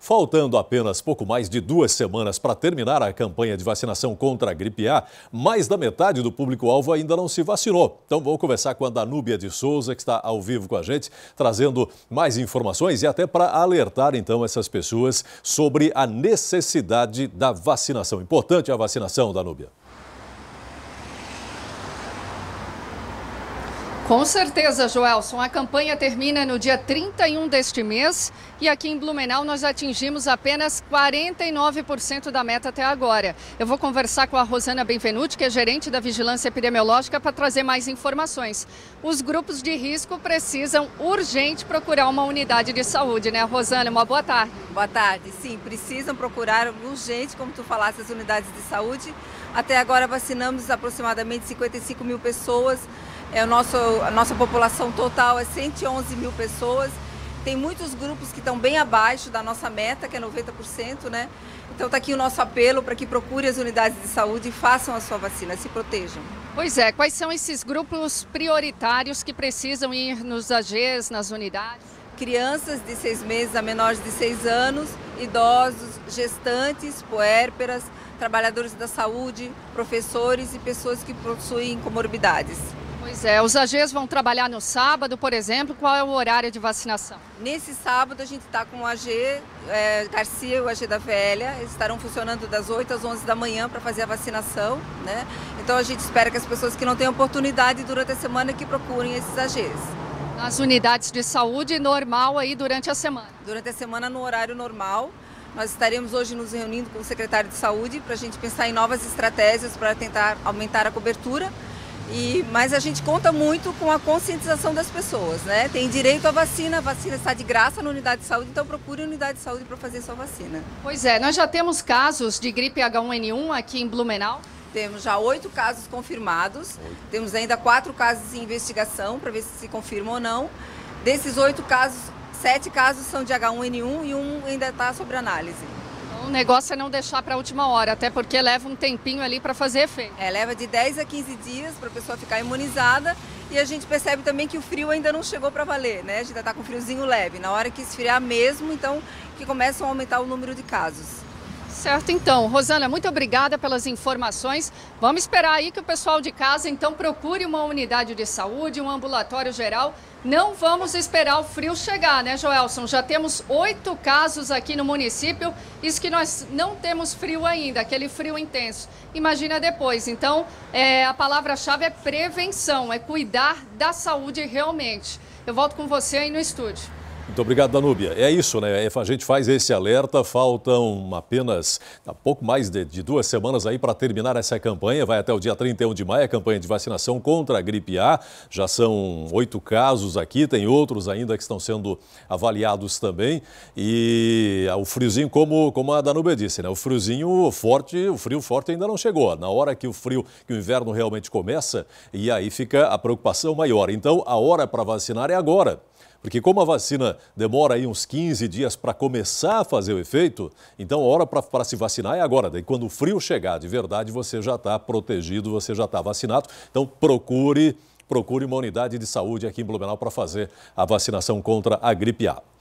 Faltando apenas pouco mais de 2 semanas para terminar a campanha de vacinação contra a gripe A, mais da metade do público-alvo ainda não se vacinou. Então vou conversar com a Danúbia de Souza, que está ao vivo com a gente, trazendo mais informações e até para alertar então essas pessoas sobre a necessidade da vacinação. Importante a vacinação, Danúbia. Com certeza, Joelson. A campanha termina no dia 31 deste mês e aqui em Blumenau nós atingimos apenas 49% da meta até agora. Eu vou conversar com a Rosana Benvenuti, que é gerente da Vigilância Epidemiológica, para trazer mais informações. Os grupos de risco precisam urgente procurar uma unidade de saúde, né, Rosana? Uma boa tarde. Boa tarde. Sim, precisam procurar urgente, como tu falaste, as unidades de saúde. Até agora vacinamos aproximadamente 55 mil pessoas. A nossa população total é 111 mil pessoas. Tem muitos grupos que estão bem abaixo da nossa meta, que é 90%, né? Então está aqui o nosso apelo para que procure as unidades de saúde e façam a sua vacina, se protejam. Pois é, quais são esses grupos prioritários que precisam ir nos AGs, nas unidades? Crianças de 6 meses a menores de 6 anos, idosos, gestantes, puérperas, trabalhadores da saúde, professores e pessoas que possuem comorbidades. Pois é, os AGs vão trabalhar no sábado, por exemplo. Qual é o horário de vacinação? Nesse sábado a gente está com o AG Garcia e o AG da Velha. Eles estarão funcionando das 8 às 11 da manhã para fazer a vacinação, né? Então a gente espera que as pessoas que não têm oportunidade durante a semana que procurem esses AGs. Nas unidades de saúde normal aí durante a semana? Durante a semana no horário normal. Nós estaremos hoje nos reunindo com o secretário de saúde para a gente pensar em novas estratégias para tentar aumentar a cobertura. Mas a gente conta muito com a conscientização das pessoas, né? Tem direito à vacina, a vacina está de graça na unidade de saúde, então procure a unidade de saúde para fazer sua vacina. Pois é, nós já temos casos de gripe H1N1 aqui em Blumenau? Temos já 8 casos confirmados, temos ainda 4 casos em investigação para ver se confirma ou não. Desses 8 casos, 7 casos são de H1N1 e 1 ainda está sob análise. O negócio é não deixar para a última hora, até porque leva um tempinho ali para fazer efeito. Leva de 10 a 15 dias para a pessoa ficar imunizada e a gente percebe também que o frio ainda não chegou para valer, né? A gente ainda está com um friozinho leve. Na hora que esfriar mesmo, então, que começam a aumentar o número de casos. Certo, então. Rosana, muito obrigada pelas informações. Vamos esperar aí que o pessoal de casa, então, procure uma unidade de saúde, um ambulatório geral. Não vamos esperar o frio chegar, né, Joelson? Já temos 8 casos aqui no município, isso que nós não temos frio ainda, aquele frio intenso. Imagina depois. Então, a palavra-chave é prevenção, é cuidar da saúde realmente. Eu volto com você aí no estúdio. Muito obrigado, Danúbia. É isso, né? A gente faz esse alerta, faltam apenas pouco mais de 2 semanas aí para terminar essa campanha. Vai até o dia 31 de maio, a campanha de vacinação contra a gripe A. Já são 8 casos aqui, tem outros ainda que estão sendo avaliados também. E o friozinho, como a Danúbia disse, né? O friozinho forte, o frio forte ainda não chegou. Na hora que o inverno realmente começa, e aí fica a preocupação maior. Então, a hora para vacinar é agora. Porque como a vacina demora aí uns 15 dias para começar a fazer o efeito, então a hora para se vacinar é agora. Daí quando o frio chegar de verdade, você já está protegido, você já está vacinado. Então procure uma unidade de saúde aqui em Blumenau para fazer a vacinação contra a gripe A.